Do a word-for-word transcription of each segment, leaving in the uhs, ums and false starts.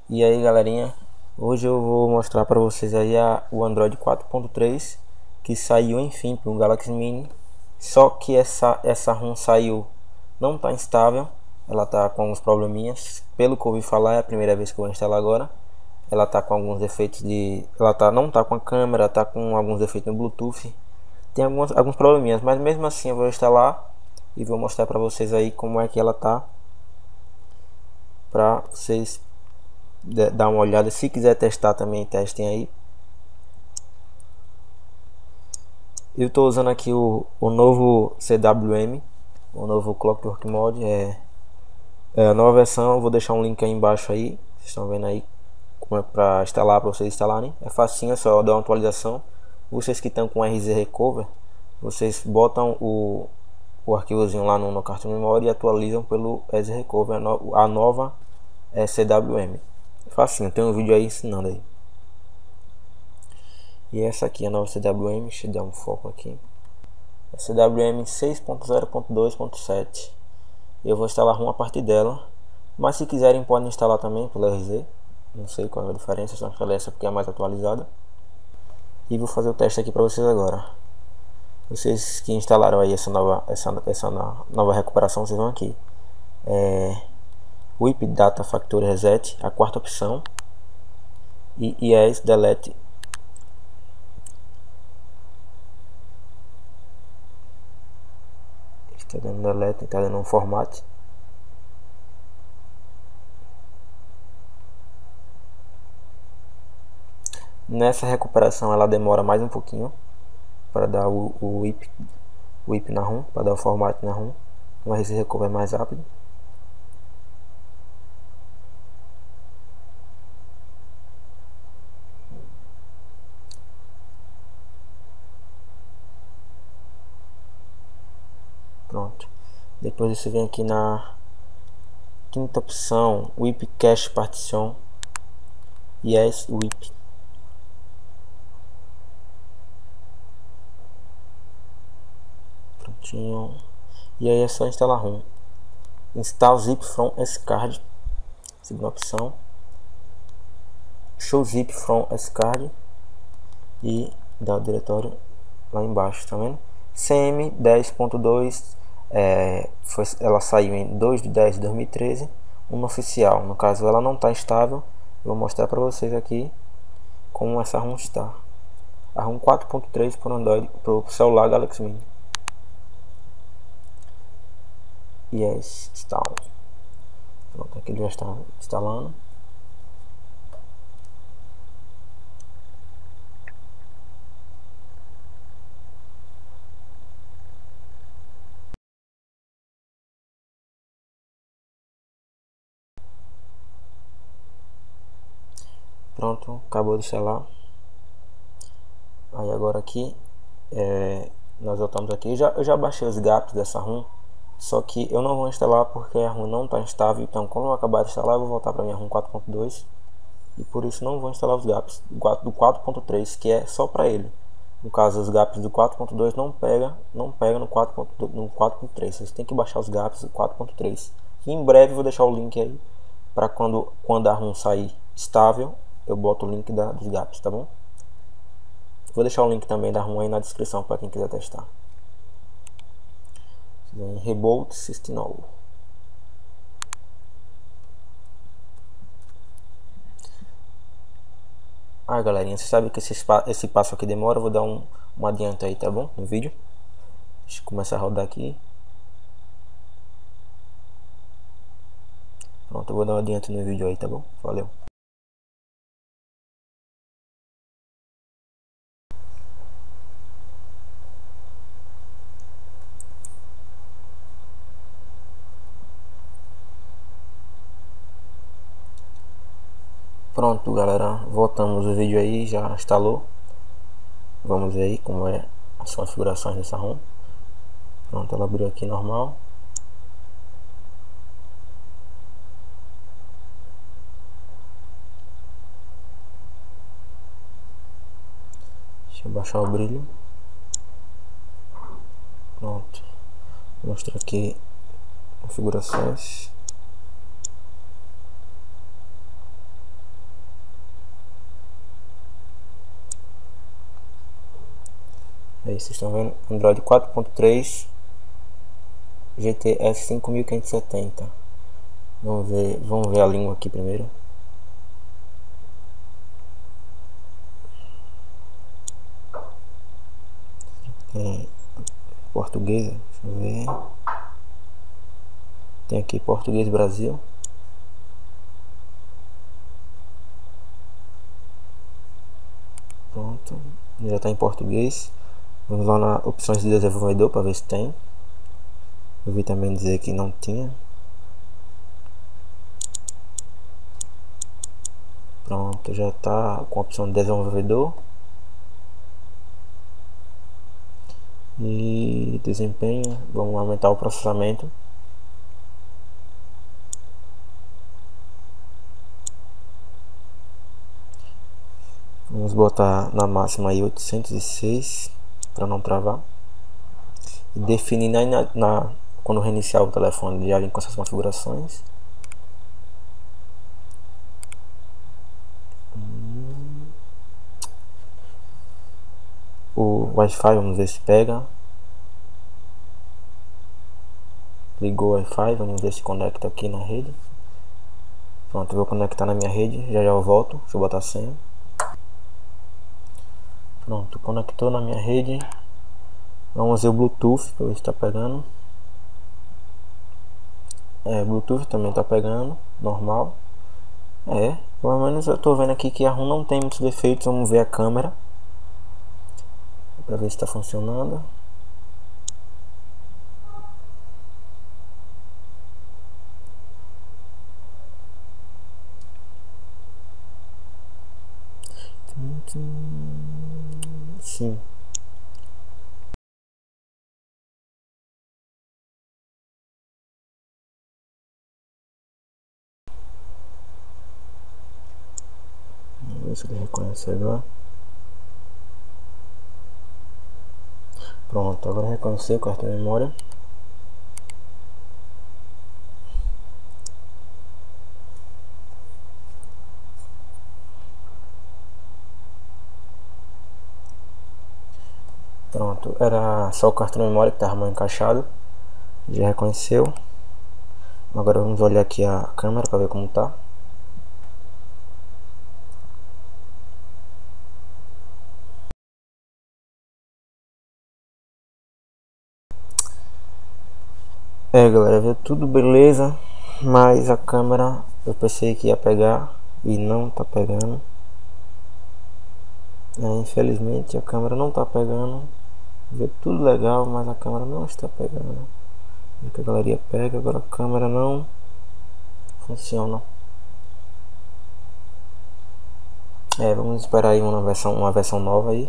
E aí galerinha, hoje eu vou mostrar para vocês aí a, o Android quatro ponto três que saiu enfim para o Galaxy Mini. Só que essa, essa ROM saiu, não está instável, ela está com alguns probleminhas. Pelo que eu ouvi falar, é a primeira vez que eu vou instalar agora. Ela está com alguns defeitos de... Ela tá, não está com a câmera, está com alguns defeitos no Bluetooth. Tem alguns, alguns probleminhas, mas mesmo assim eu vou instalar e vou mostrar para vocês aí como é que ela tá, para vocês dar uma olhada. Se quiser testar também, testem aí. Eu estou usando aqui o, o novo C W M, o novo Clockwork Mod, é, é a nova versão. Eu vou deixar um link aí embaixo aí, vocês estão vendo aí como é para instalar, para vocês instalarem. É facinho, é só dar uma atualização. Vocês que estão com R Z Recover, vocês botam o, o arquivozinho lá no, no cartão de memória e atualizam pelo R Z Recover a, no, a nova é, C W M. É facinho, tem um vídeo aí ensinando aí. E essa aqui é a nova C W M, deixa eu dar um foco aqui. A C W M seis ponto zero ponto dois ponto sete. Eu vou instalar ROM a partir dela, mas se quiserem podem instalar também pela R Z. Não sei qual é a diferença, só que essa porque é mais atualizada. E vou fazer o teste aqui para vocês agora. Vocês que instalaram aí essa nova, essa, essa nova recuperação, vocês vão aqui. É, Wipe Data Factory Reset, a quarta opção. E Yes Delete. Está dando delete, está dando um formato. Nessa recuperação ela demora mais um pouquinho para dar o, o whip, whip na ROM, para dar o formato na ROM, mas esse recover mais rápido. Pronto. Depois você vem aqui na quinta opção, Whip Cache Partition. Yes, Whip. Prontinho. E aí é só instalar ROM. Install zip from scard. Segunda opção. Show zip from scard. E dá o diretório lá embaixo, tá vendo? C M dez ponto dois. É, foi, ela saiu em dois de dez de dois mil e treze. Uma oficial, no caso ela não está estável. Eu vou mostrar para vocês aqui como essa ROM está. A ROM quatro ponto três para Android, para o celular Galaxy Mini. Yes, install. Pronto, aqui ele já está instalando. Pronto, acabou de instalar. Aí agora aqui é, nós voltamos aqui. Eu já, eu já baixei os gaps dessa ROM, só que eu não vou instalar porque a ROM não está instável. Então quando eu acabar de instalar eu vou voltar para minha ROM quatro ponto dois e por isso não vou instalar os gaps do quatro ponto três, que é só para ele. No caso, os gaps do quatro ponto dois não pega, não pega no quatro ponto três. Vocês têm que baixar os gaps do quatro ponto três. E em breve eu vou deixar o link aí para quando quando a ROM sair estável, eu boto o link da, dos gaps, tá bom? Vou deixar o link também da ROM aí na descrição para quem quiser testar. Reboot System All. Ah, galerinha, você sabe que esse, esse passo aqui demora. Eu vou dar um, um adianto aí, tá bom? No vídeo. Deixa eu começar a rodar aqui. Pronto, eu vou dar um adianto no vídeo aí, tá bom? Valeu. Pronto, galera, voltamos o vídeo aí, já instalou. Vamos ver aí como é as configurações dessa ROM. Pronto, ela abriu aqui normal. Deixa eu baixar o brilho. Pronto, vou mostrar aqui configurações. Aí vocês estão vendo, Android quatro ponto três, G T S cinco mil quinhentos e setenta. Vamos ver, vamos ver a língua aqui primeiro. Tem português, deixa eu ver. Tem aqui português Brasil. Pronto, já está em português. Vamos lá na opções de desenvolvedor para ver se tem. Eu vi também dizer que não tinha. Pronto, já está com a opção de desenvolvedor. E desempenho, vamos aumentar o processamento. Vamos botar na máxima aí oitocentos e seis para não travar. E definir na, na, quando reiniciar o telefone já vem com essas configurações. Hum. O Wi-Fi, vamos ver se pega. Ligou o Wi-Fi, vamos ver se conecta aqui na rede. Pronto, eu vou conectar na minha rede, já já eu volto. Deixa eu botar a senha. Pronto, conectou na minha rede. Vamos ver o Bluetooth para ver se está pegando. É, Bluetooth também está pegando, normal. É, pelo menos eu estou vendo aqui que a ROM não tem muitos defeitos. Vamos ver a câmera para ver se está funcionando. Sim. Vamos ver se ele reconhece agora. Pronto, agora reconheceu o cartão de memória. Pronto, era só o cartão de memória que estava mal encaixado. Já reconheceu. Agora vamos olhar aqui a câmera para ver como tá. É, galera, viu tudo beleza, mas a câmera eu pensei que ia pegar e não tá pegando. É, infelizmente a câmera não tá pegando. Viu tudo legal, mas a câmera não está pegando. Viu que a galeria pega, agora a câmera não funciona. É, vamos esperar aí uma versão, uma versão nova aí,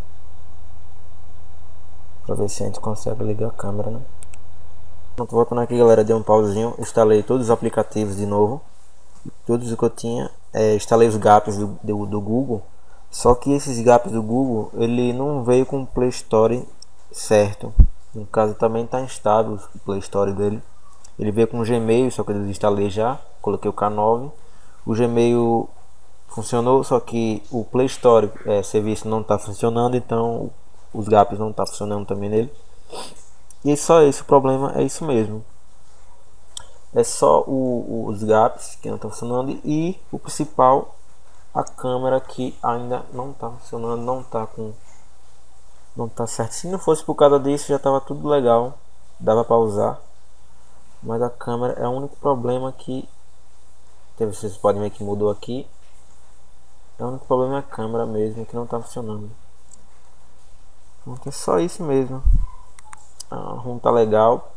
pra ver se a gente consegue ligar a câmera, né? Pronto, voltando aqui, galera, dei um pauzinho, instalei todos os aplicativos de novo, todos os que eu tinha, é, instalei os gaps do, do, do Google, só que esses gaps do Google, ele não veio com o Play Store certo, no caso também está instável o Play Store dele, ele veio com o Gmail, só que eu desinstalei já, coloquei o K nove, o Gmail funcionou, só que o Play Store é, serviço não está funcionando, então os gaps não está funcionando também nele. E só esse o problema, é isso mesmo. É só o, o, os gaps que não estão funcionando e o principal, a câmera que ainda não está funcionando, não está com, não tá certo. Se não fosse por causa disso já estava tudo legal, dava para usar. Mas a câmera é o único problema que vocês podem ver que mudou aqui. É o único problema é a câmera mesmo que não está funcionando. Então é só isso mesmo. A ROM tá legal.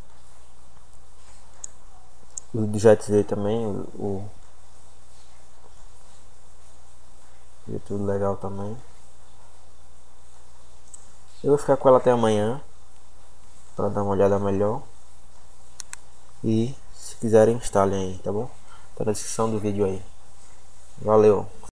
O do Jet Z também, o, o é tudo legal também. Eu vou ficar com ela até amanhã para dar uma olhada melhor. E se quiserem instalem aí, tá bom? Tá na descrição do vídeo aí. Valeu!